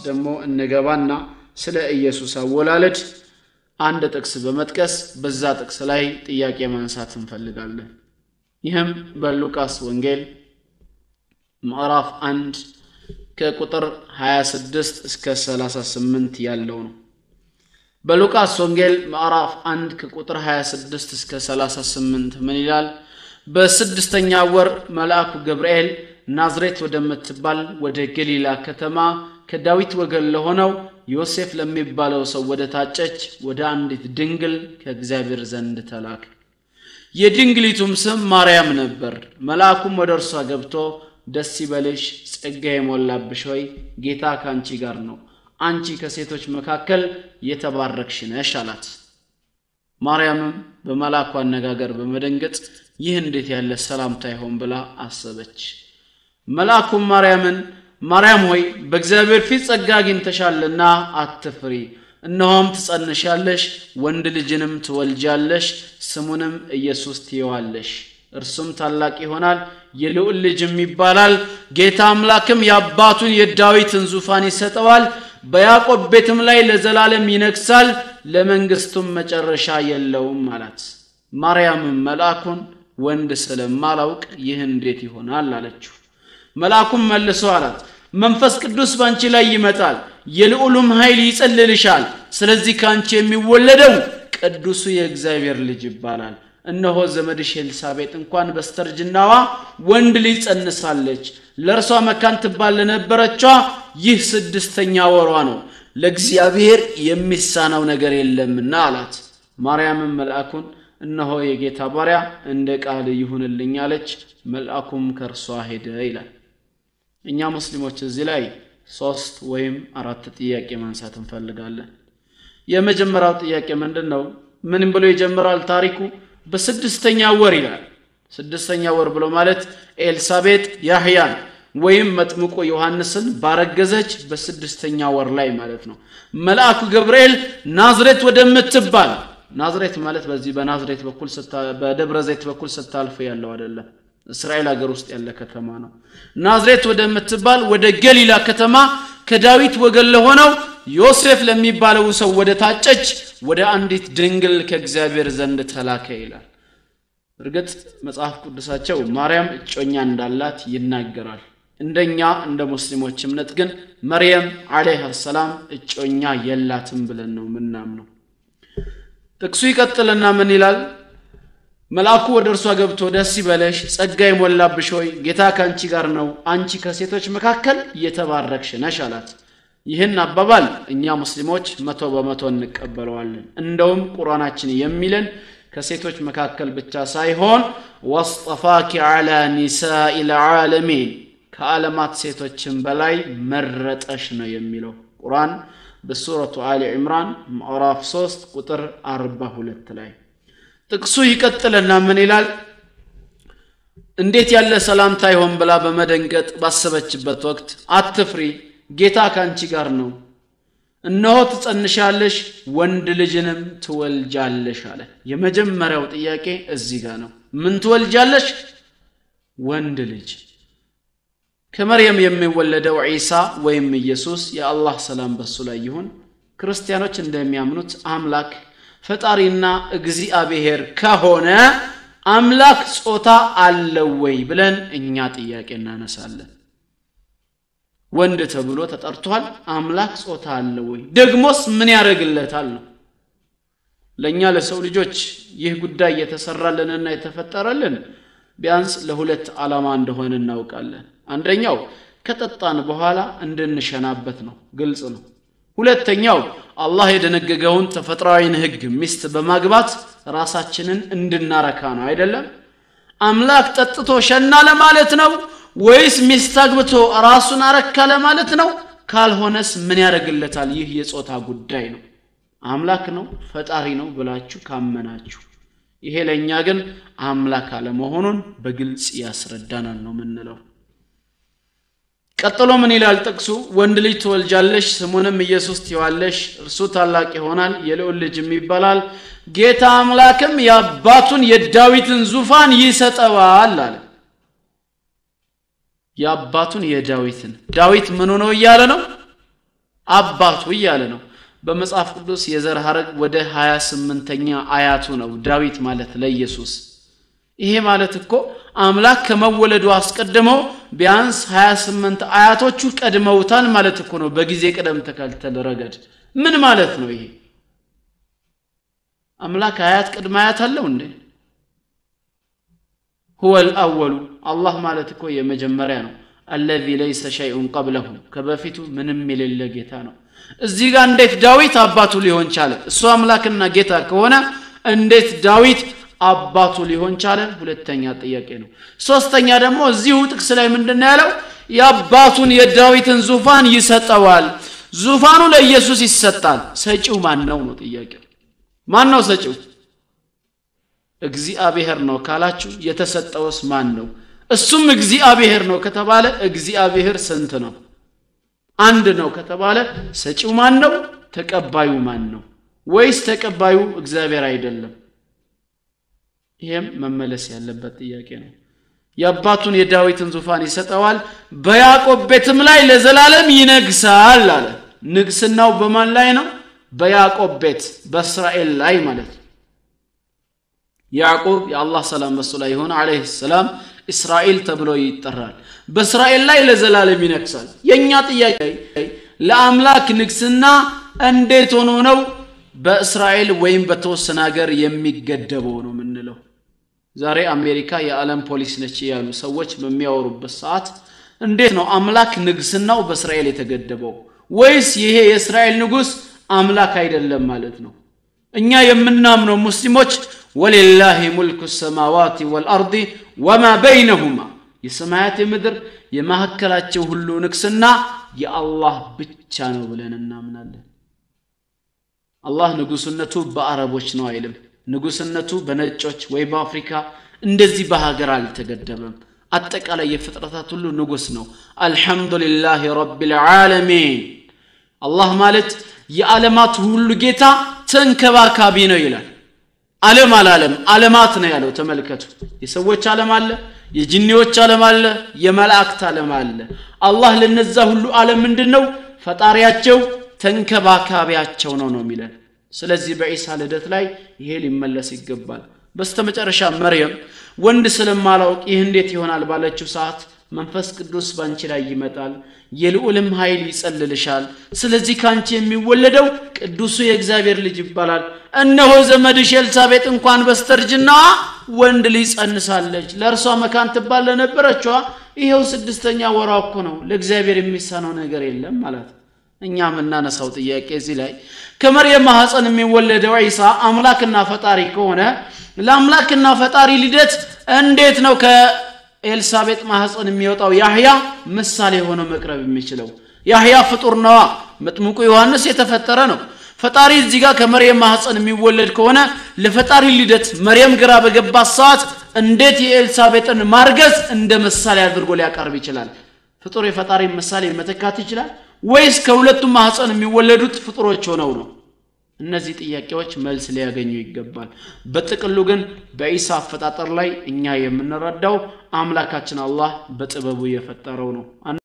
ደግሞ እንገባና ስለ ኢየሱስ አወላለድ አንድ ጥቅስ በመጥቀስ በዛ ጥቅስ ላይ ጥያቄ ማንሳት እንፈልጋለን ይህም በሉቃስ ወንጌል ምዕራፍ 1 ከቁጥር 26 እስከ 38 ያለው ነው በሉቃስ ወንጌል ምዕራፍ 1 ከቁጥር 26 እስከ 38 ምን ይላል በስድስተኛ ወር መልአኩ ገብርኤል ናዝሬት ወደምትባል ወደ ገሊላ ከተማ ከዳዊት ወገን ለሆነው ዮሴፍ ለሚባለው ሰው ወደ ታጨች ወደ አንዲት ድንግል ከእግዚአብሔር ዘንድ ተላከ የድንግሊቱም ስም ማርያም ነበር መልአኩም ወደ እርሷ ገብቶ ደስ ይበልሽ ጸጋ የሞላብሽ ሆይ ጌታ ካንቺ ጋር ነው አንቺ ከሴቶች መካከል የተባረክሽ ነሽ አላት ማርያምም በመልአኩ አነጋገር በመደንገጥ ይህ እንዴት ያለ ሰላምታ ይሆን ብላ አሰበች መልአኩም ማርያም ሆይ በእግዚአብሔር ፊት ጸጋ አግኝተሻልና አትፍሪ እነሆም ትጸንሻለሽ ወንድ ልጅንም ትወልጃለሽ ስሙንም ኢየሱስ ትይዋለሽ እርሱም ታላቅ ይሆናል የልዑል ልጅም ይባላል ጌታ አምላክም የአባቱን የዳዊትን ዙፋን ይሰጠዋል በያዕቆብ ቤትም ላይ ለዘላለም ይነግሣል ለመንግስቱም መጨረሻ የለውም አላት ማርያምም መልአኩን ወንድ ስለማላውቅ ይህ እንዴት ይሆናል አለችው መልአኩም መልሶ አላት መንፈስ ቅዱስ ባንቺ ላይ ይመጣል የልዑሉም ኃይል ይጸልልሻል ስለዚህ ካንቺ የሚወለደው ቅዱሱ የእግዚአብሔር ልጅ ይባላል እነሆ ዘመድሽ ኤልሳቤጥ እንኳን በስተርጅናዋ ወንድ ልጅ ጸንሳለች ለርሷ መካን ትባል ለነበረችዋ ይህ ስድስተኛ ወሯ ነው ለእግዚአብሔር የሚሳነው ነገር የለምና አላት ማርያምም መልአኩን እነሆ የጌታ ባሪያ እንደ ቃል ይሁንልኝ አለች መልአኩም ከርሷ ሄደ ይላል እኛ ሙስሊሞች እዚህ ላይ 3 ወይም 4 ጥያቄ ማንሳት እንፈልጋለን የመጀመሪያው ጥያቄ ምንድነው ምን ብሎ ይጀምራል ታሪኩ በስድስተኛ ወር ይላል ስድስተኛ ወር ብሎ ማለት ኤልሳቤጥ ያህያን ወይም መጥምቁ ዮሐንስን ባረገዘች በስድስተኛ ወር ላይ ማለት ነው መልአኩ ገብርኤል ናዝሬት ወደምትባል ናዝሬት ማለት በዚህ በናዝሬት በኩል በደብረ ዘይት በኩል ስታልፍ ያለው አይደለም እስራኤል ሀገር ውስጥ ያለ ከተማ ነው ናዝሬት ወደምትባል ወደ ገሊላ ከተማ ከዳዊት ወገን ለሆነው ዮሴፍ ለሚባለው ሰው ወደ ታጨች ወደ አንዲት ድንግል ከእግዚአብሔር ዘንድ ተላከ ይላል እርግጥ መጽሐፍ ቅዱሳቸው ማርያም እጮኛ እንዳላት ይናገራል እንደኛ እንደ ሙስሊሞች እምነት ግን መርየም አለይሃ ሰላም እጮኛ የላትም ብለን ነው ምናምነው ጥቅሱ ይቀጥልና ምን ይላል መልአኩ ወደ እርሷ ገብቶ ደስ ይበልሽ ጸጋ የሞላብሽ ሆይ ጌታ ካንቺ ጋር ነው አንቺ ከሴቶች መካከል የተባረክሽ ነሽ አላት ይህን አባባል እኛ ሙስሊሞች 100% እንቀበለዋለን እንደውም ቁርአናችን የሚለን ከሴቶች መካከል ብቻ ሳይሆን ወስጠፋኪ አላ ኒሳኢል ዓለሚን ከዓለማት ሴቶችን በላይ መረጠሽ ነው የሚለው ቁርአን በሱረቱ አሊ ኢምራን ምዕራፍ 3 ቁጥር 42 ላይ ጥቅሱ ይቀጥልና ምን ይላል እንዴት ያለ ሰላምታ ይሆን ብላ በመደንገጥ ባሰበችበት ወቅት አትፍሪ ጌታ ካንቺ ጋር ነው እነሆ ትጸንሻለሽ ወንድ ልጅንም ትወልጃለሽ አለ የመጀመሪያው ጥያቄ እዚህ ጋር ነው ምን ትወልጃለሽ ወንድ ልጅ ከመርየም የሚወለደው ኢሳ ወይም ኢየሱስ የአላህ ሰላም በሱ ላይ ይሁን ክርስቲያኖች እንደሚያምኑት አምላክ ፈጣሪና እግዚአብሔር ከሆነ አምላክ ጾታ አለው ወይ ብለን እኛ ጥያቄ እናነሳለን ወንድ ተብሎ ተጠርቷል አምላክ ጾታ አለው ወይ ደግሞስ ምን ያደርግለታል ነው ለኛ ለሰው ልጆች ይህ ጉዳይ የተሰራለንና የተፈጠረልን ቢያንስ ለሁለት ዓላማ እንደሆነ እናውቃለን አንደኛው ከጠጣን በኋላ እንድንሸናበት ነው ግልጽ ነው ሁለተኛው አላህ የደነገገውን ተፈጥሯዊን ህግ ሚስት በማግባት ራሳችንን እንድናረካ ነው አይደለም አምላክ ጠጥቶ ሸና ለማለት ነው ወይስ ሚስት አግብቶ ራሱን አረካ ለማለት ነው ካልሆነስ ምን ያደርግለታል ይህ የጾታ ጉዳይ ነው አምላክ ነው ፈጣሪ ነው ብላችሁ ካመናችሁ ይሄ ለኛ ግን አምላክ አለ መሆኑን በግልጽ ያስረዳናል ነው ምንለው ቀጥሎ ምን ይላል ጥቅሱ ወንድ ልጅ ትወልጃለሽ ስሙንም ኢየሱስ ትይዋለሽ እርሱ ታላቅ ይሆናል የልዑል ልጅም ይባላል ጌታ አምላክም የአባቱን የዳዊትን ዙፋን ይሰጠዋል አለ የአባቱን የዳዊትን ዳዊት ምን ሆኖ ይያለ ነው አባቱ እያለ ነው በመጽሐፍ ቅዱስ የዘር ሐረግ ወደ 28ኛ አያቱ ነው ዳዊት ማለት ለኢየሱስ ይሄ ማለት እኮ አምላክ ከመወለዱ አስቀድሞ ቢያንስ 28 አያቶቹ ቀድመውታል ማለት እኮ ነው በጊዜ ቀደም ተከተል ረገድ ምን ማለት ነው ይሄ አምላክ አያት ቀድማ አያት አለው እንዴ هو الاول الله ማለት እኮ የመጀመሪያ ነው الذي ليس شيء قبله ከበፊቱ ምንም የሌለ ጌታ ነው እዚህ ጋር እንዴት ዳዊት አባቱ ሊሆን ቻለ እሱ አምላክና ጌታ ከሆነ እንዴት ዳዊት አባቱ ሊሆን ቻለ ሁለተኛ ጥያቄ ነው ሶስተኛ ደግሞ እዚሁ ጥቅስ ላይ ምንድነው ያለው የአባቱን የዳዊትን ዙፋን ይሰጠዋል ዙፋኑ ለኢየሱስ ይሰጣል ሰጪው ማን ነው ነው ጥያቄው ማን ነው ሰጪው እግዚአብሔር ነው ካላችሁ የተሰጠውስ ማን ነው እሱም እግዚአብሔር ነው ከተባለ እግዚአብሔር ስንት ነው አንድ ነው ከተባለ ሰጪው ማን ነው ተቀባዩ ማን ነው ወይስ ተቀባዩ እግዚአብሔር አይደለም ይሄም መመለስ ያለበት ጥያቄ ነው የአባቱን የዳዊትን ዙፋን ይሰጠዋል በያዕቆብ ቤትም ላይ ለዘላለም ይነግሳል አለ ንግስናው በማን ላይ ነው በያዕቆብ ቤት በእስራኤል ላይ ማለት ያዕቆብ የአላህ ሰላም በሱ ላይ ይሁን አለይሂ ሰላም እስራኤል ተብሎ ይጠራል በእስራኤል ላይ ለዘላለም ይነግሳል የኛ ጥያቄ ለአምላክ ንግስና እንዴት ሆኖ ነው በእስራኤል ወይም በተወሰነ ሀገር የሚገደበው ነው ምንለው ዛሬ አሜሪካ የዓለም ፖሊስ ነች ያሉ ሰዎች በሚያወሩበት ሰዓት እንዴት ነው አምላክ ንግስናው በእስራኤል የተገደበው ወይስ ይሄ የእስራኤል ንጉስ አምላክ አይደለም ማለት ነው እኛ የምናምነው ሙስሊሞች ወሊላሂ ሙልኩ السماوات والارض وما بينهما የሰማያት የምድር የማከላቸው ሁሉ ንግስና የአላህ ብቻ ነው ብለን እናምናለን አላህ ንጉስነቱ በአረቦች ነው አይልም ንጉስነቱ በነጮች ወይ በአፍሪካ እንደዚህ በሀገር አልተገደበም አጠቃላይ የፍጥረታት ሁሉ ንጉስ ነው አልহামዱሊላሂ ረቢል ዓለሚን አላህ ማለት የዓለማት ሁሉ ጌታ ተንከባካቢ ነው ይላል ዓለም አላለም ዓለማት ነው ያለው ተመልከቱ የሰዎች ዓለም አለ የጂኒዎች ዓለም አለ የመላእክት ዓለም አለ አላህ ለነዛ ሁሉ ዓለም ምንድነው ፈጣሪያቸው ተንከባካቢያቸው ነው የሚለው ስለዚህ በኢሳ ልደት ላይ ይሄ ሊመለስ ይገባል በስተመጨረሻ መርየም ወንድ ስለማላውቅ ይህ እንዴት ይሆናል ባለችው ሰዓት መንፈስ ቅዱስ ባንቺ ላይ ይመጣል የልዑልም ኃይል ይጸልልሻል ስለዚህ ካንቺ የሚወለደው ቅዱሱ የእግዚአብሔር ልጅ ይባላል እነሆ ዘመድሽ ኤልሳቤጥ እንኳን በስተርጅና ወንድ ልጅ ጸንሳለች ለርሷ መካን ትባል ለነበረችዋ ይሄው 6ኛ ወሯ እኮ ነው ለእግዚአብሔር የሚሳነው ነገር የለም ማለት እኛም እናነሳው ጥያቄ እዚህ ላይ ከመርየም ማህፀን የሚወለደው ኢሳ አምላክና ፈጣሪ ከሆነ ለአምላክና ፈጣሪ ልደት እንዴት ነው ከኤልሳቤጥ ማህፀን የሚወጣው ያህያ ምሳሌ ሆኖ መቅረብ የሚችለው ያህያ ፍጡር ነው መጥምቁ ዮሐንስ የተፈጠረ ነው ፈጣሪ እዚህ ጋር ከመርየም ማህፀን የሚወለድ ከሆነ ለፈጣሪ ልደት መርየም ግራ በገባት ሰዓት እንዴት የኤልሳቤጥን ማርገዝ እንደ ምሳሌ አድርጎ ሊያቀርብ ይችላል ፍጡር የፈጣሪ ምሳሌ መተካት ይችላል ወይስ ከሁለቱም ማህፀን የሚወለዱት ፍጡሮች ሆነው ነው እነዚህ ጥያቄዎች መልስ ሊያገኙ ይገባል በጥቅሉ ግን በኢሳ አፈጣጠር ላይ እኛ የምንረዳው አምላካችን አላህ በጥበቡ የፈጠረው ነው